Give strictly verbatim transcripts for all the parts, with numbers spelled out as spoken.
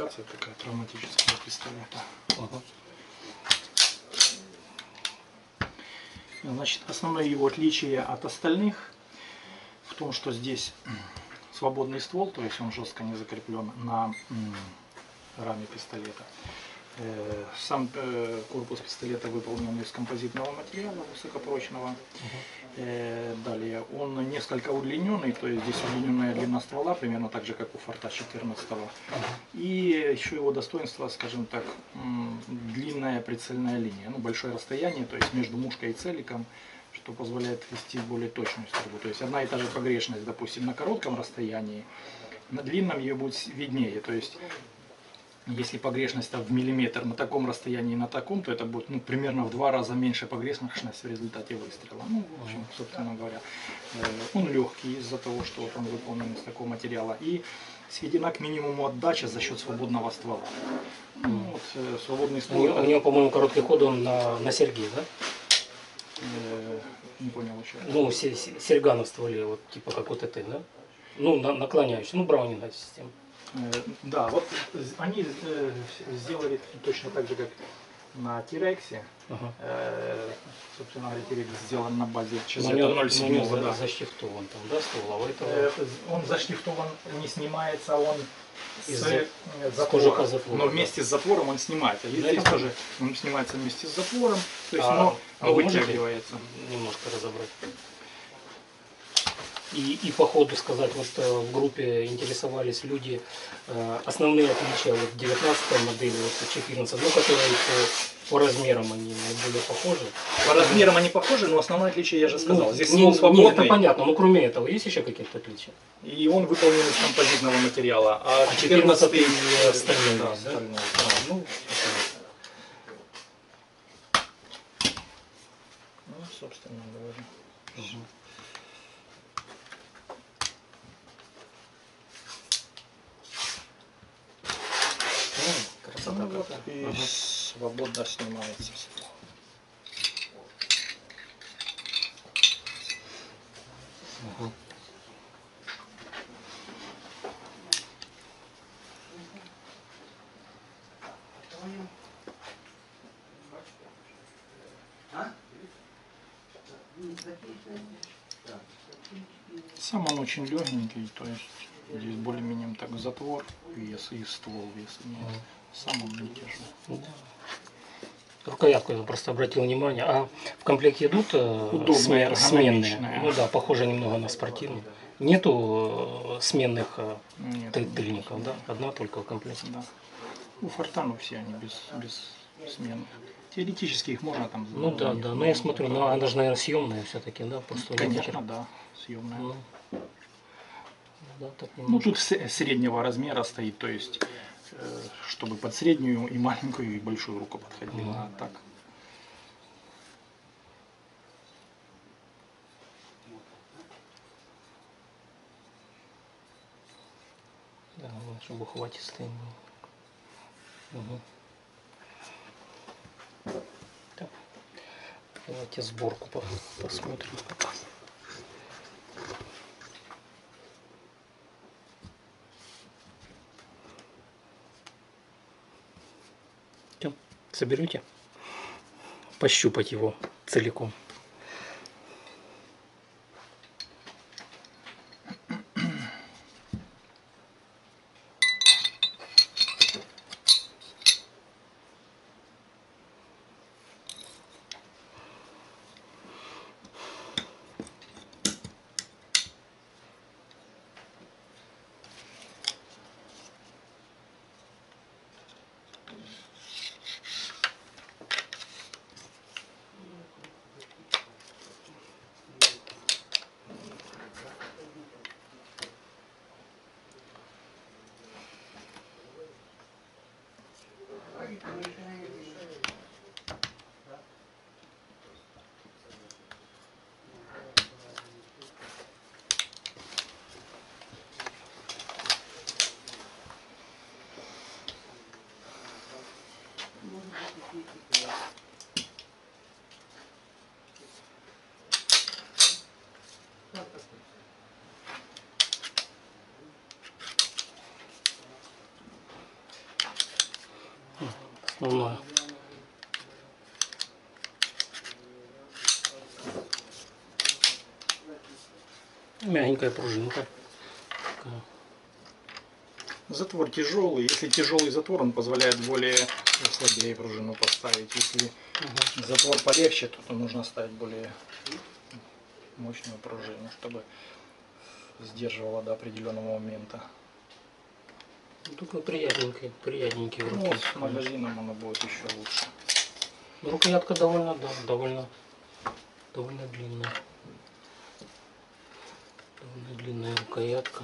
комплектация такая травматического пистолета. Ага. Значит, основное его отличие от остальных в том, что здесь свободный ствол, то есть он жестко не закреплен на раме пистолета. Сам корпус пистолета выполнен из композитного материала высокопрочного. Uh-huh. Далее он несколько удлиненный, то есть здесь удлиненная длина ствола, примерно так же, как у Форта четырнадцатого. Uh-huh. И еще его достоинство, скажем так, длинная прицельная линия, ну, большое расстояние, то есть между мушкой и целиком, что позволяет вести более точную стрельбу. То есть одна и та же погрешность, допустим, на коротком расстоянии, на длинном ее будет виднее. То есть если погрешность в миллиметр на таком расстоянии и на таком, то это будет, ну, примерно в два раза меньше погрешность в результате выстрела. Ну, в общем, собственно говоря, он легкий из-за того, что вот он выполнен из такого материала. И сведена к минимуму отдача за счет свободного ствола. Ну, вот, свободный ствол. У него, по-моему, короткий ход он на, на серьге, да? Э, не понял еще. Ну, серьга на стволе, вот типа как вот это, да? Ну, на, наклоняющий, ну, браунинговая система. Да, вот они сделали точно так же, как на Тирексе. Ага. Собственно говоря, Тирекс сделан на базе ЧЗ ноль семь. Да. Заштифтован там, да, ствол, а этого... Он заштифтован, не снимается он из с затвора, но вместе с затвором он снимается. И здесь тоже он снимается вместе с затвором, то есть, а, но, а но вытягивается. Немножко разобрать. И, и по ходу сказать, вот в группе интересовались люди, э, основные отличия вот девятнадцатой модели, вот четырнадцатой, ну, которые по, по размерам они наиболее похожи. По размерам они похожи, но основное отличие я же сказал. Ну, здесь не, свободный. Не это понятно, но кроме этого есть еще какие-то отличия? И он выполнен из композитного материала, а, а четырнадцатый остальной, да, да? остальной, да? А, ну, ну, собственно говоря. Угу. Красота, ну, вот, и ага. Свободно снимается. Ага. Сам он очень легенький, то есть здесь более-менее так затвор, вес и ствол вес имеет. Сам он не тяжелый. Рукоятку я просто обратил внимание. А в комплекте идут удобные, сменные? Ну да, похоже немного на спортивный. Нету сменных Нет, тыльников, да? Одна только в комплекте. Да. У Фортану все они без, без смен. Теоретически их можно там... Ну да, да. Но я смотрю, ну она же, наверное, съемная все-таки, да? Просто конечно, да, съемная. Ну, да, так ну тут среднего размера стоит, то есть чтобы под среднюю и маленькую и большую руку подходила, а так. Да, чтобы ухватистый был. Угу. Так. Давайте сборку посмотрим. Соберете? Пощупать его целиком. основное. Мягенькая пружинка. Такая. Затвор тяжелый. Если тяжелый затвор, он позволяет более слабее пружину поставить. Если угу. затвор полегче, то нужно ставить более мощную пружину, чтобы сдерживала до определенного момента. Только приятненький, приятненький в руке. Ну, с магазином оно будет еще лучше. Рукоятка довольно, да, довольно, довольно длинная. Довольно длинная рукоятка.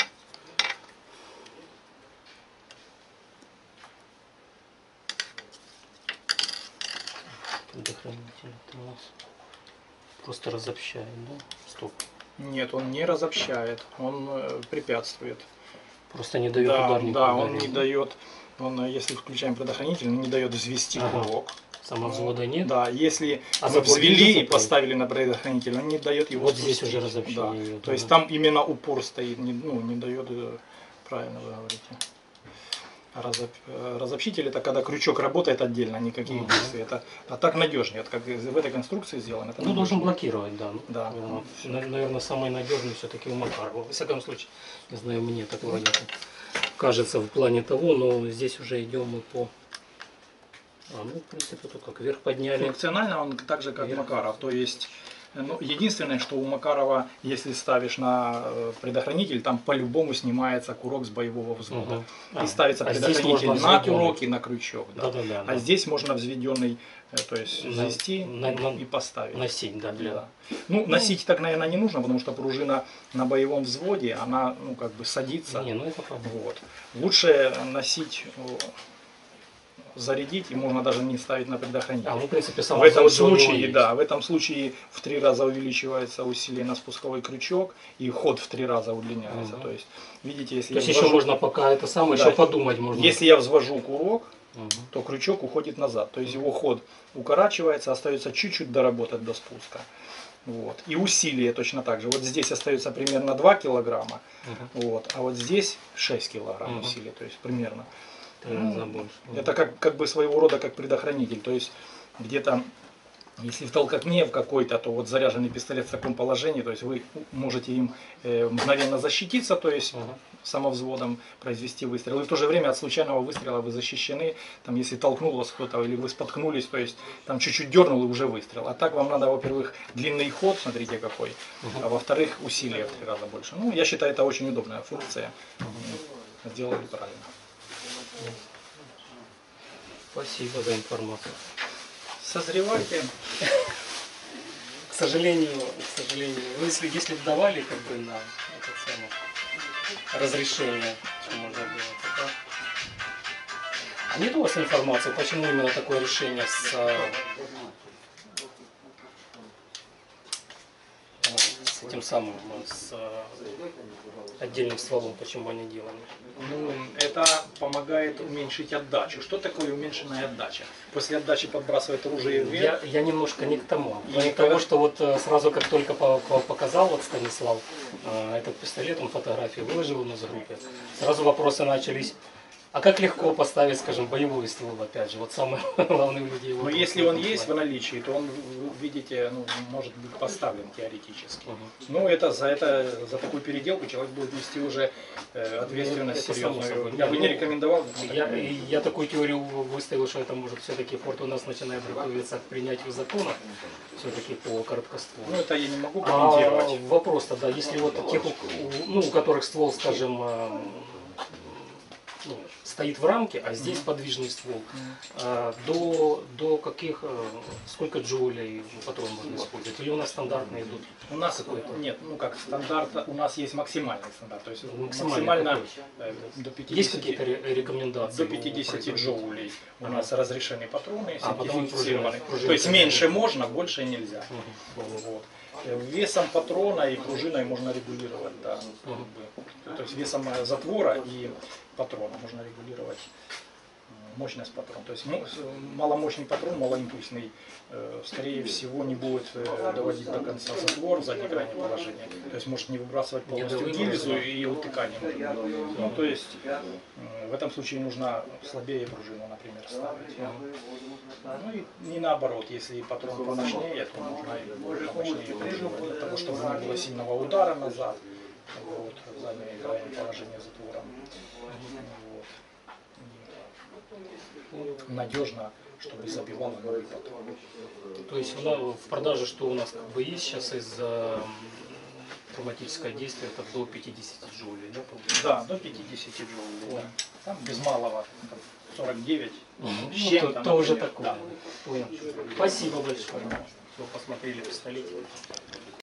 Предохранитель это у нас просто разобщает, да? Стоп. Нет, он не разобщает, он э, препятствует. Просто не дает да, ударнику. Да, он ударить. не дает, он, если включаем предохранитель, он не дает взвести ага. курок. Самовзвода нет? Да, если а мы взвели и поставили на предохранитель, он не дает его вот спустить. здесь уже разобщение. Да. Идет, То ага. есть там именно упор стоит, не, ну, не дает, правильно вы говорите. Разоб... Разобщитель это когда крючок работает отдельно, никакие ага. действия. Это, а так надежнее, это как в этой конструкции сделано. Это ну, должен блокировать, да. да. Ну, наверное, самый надежный все-таки у Макарова. Во всяком случае, не знаю, мне так вроде кажется в плане того, но здесь уже идем мы по... А, ну, в принципе, то как вверх подняли. Функционально он так же, как вверх. Макаров. То есть, ну, единственное, что у Макарова, если ставишь на предохранитель, там по-любому снимается курок с боевого взвода. Угу. И а, ставится а предохранитель на курок и на крючок. Да. Да, да, да, а да. здесь можно взведенный, то есть взвести на, на, и поставить. Носить, да, для... Да. Ну, носить так, наверное, не нужно, потому что пружина на боевом взводе, она, ну, как бы садится. Не, ну это вот. Лучше носить... зарядить, и можно даже не ставить на предохранитель. А, ну, в принципе, в этом случае, да, в этом случае в три раза увеличивается усилие на спусковой крючок и ход в три раза удлиняется. Угу. То есть, видите, если то я есть взвожу, еще можно пока это самое, да, еще подумать можно. Если я взвожу курок, угу. то крючок уходит назад. То есть его ход укорачивается, остается чуть-чуть доработать до спуска. Вот. И усилие точно так же. Вот здесь остается примерно два килограмма, угу. вот, а вот здесь шесть килограмм угу. усилия, то есть примерно. Ну, это как, как бы своего рода как предохранитель. То есть где-то, если в толкотне в какой-то, то вот заряженный пистолет в таком положении, то есть вы можете им э, мгновенно защититься, то есть uh-huh. самовзводом произвести выстрел. И в то же время от случайного выстрела вы защищены. Там, если толкнул вас кто-то или вы споткнулись, то есть там чуть-чуть дернул и уже выстрел. А так вам надо, во-первых, длинный ход, смотрите какой, uh-huh. а во-вторых, усилие в три раза больше. Ну, я считаю, это очень удобная функция. Uh-huh. Сделали правильно. Спасибо за информацию. Созревайте. К сожалению, к сожалению, вы если, если бы давали как бы на это самое разрешение, что можно делать, да? А нет у вас информации, почему именно такое решение с, с этим самым, с отдельным стволом, почему они делали? Ну, это помогает уменьшить отдачу. Что такое уменьшенная отдача? После отдачи подбрасывает оружие вверх. Я, я немножко не к тому. И не к тому, что вот сразу, как только показал вот Станислав этот пистолет, он фотографии выложил у нас в группе, сразу вопросы начались. А как легко поставить, скажем, боевой ствол, опять же, вот самое главное у людей. Но если он есть в наличии, то он, видите, ну, может быть поставлен теоретически. Угу. Но это за это за такую переделку человек будет нести уже э, ответственность ну, серьезную. Я бы не рекомендовал. Я, я такую теорию выставил, что это может все-таки Форд у нас начинает готовиться к принятию закона, все-таки по короткостволу. Ну это я не могу комментировать. А, вопрос тогда, если вот тех, ну, у которых ствол, скажем, ну, стоит в рамке, а здесь mm-hmm. подвижный ствол. Mm-hmm. а, до, до каких, а, сколько джоулей патрон можно использовать? Или у нас стандартные идут? У нас какой-то? Нет, ну как стандарт, у нас есть максимальный стандарт. То есть максимально максимально э, до пятидесяти, есть какие-то рекомендации? До пятидесяти джоулей у нас ага. разрешены патроны, а, сертифицированы. То есть меньше можно, больше нельзя. Угу. Вот. Весом патрона и пружиной можно регулировать, да. Угу. То есть весом затвора и патрона можно регулировать мощность патрона. То есть ну, маломощный патрон, малоимпульсный, э, скорее всего, не будет э, доводить до конца затвор в задней крайнее положение. То есть может не выбрасывать полностью гильзу и утыкание может быть. Ну, то есть э, в этом случае нужно слабее пружину, например, ставить. Ну и не наоборот, если патрон помощнее, то нужно и помощнее пружину, для того, чтобы не было сильного удара назад, вот, в заднее крайнее положение затвора. Вот. Надежно, чтобы забивал новый патрон. То есть в продаже что у нас как бы есть сейчас из-за травматическое действие, это до пятидесяти джоулей, да? Да, до пятидесяти джоулей. Да. Там без малого там сорок девять. Ну, с чем-то, то, то уже такое. Да. Понял. Спасибо большое. Все, посмотрели пистолетик.